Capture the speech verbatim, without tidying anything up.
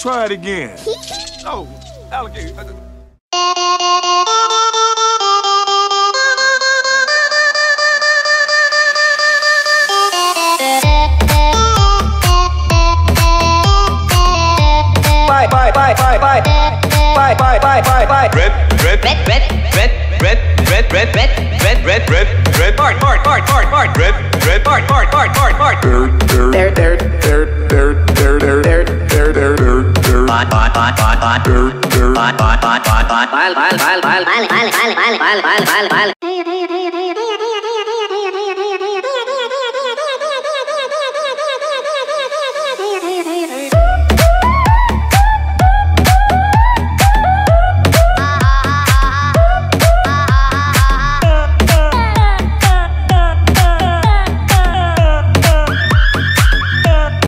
try it again. Oh, alligator. Bye bye bye bye bye bye bye bye bye bye. Red red red red red red red red red red red red red part part part part part red red part part part part part There there there there there there there there there there there Bye bye bye bye bye there there bye bye bye bye bye bye bye bye bye bye bye bye bye bye bye bye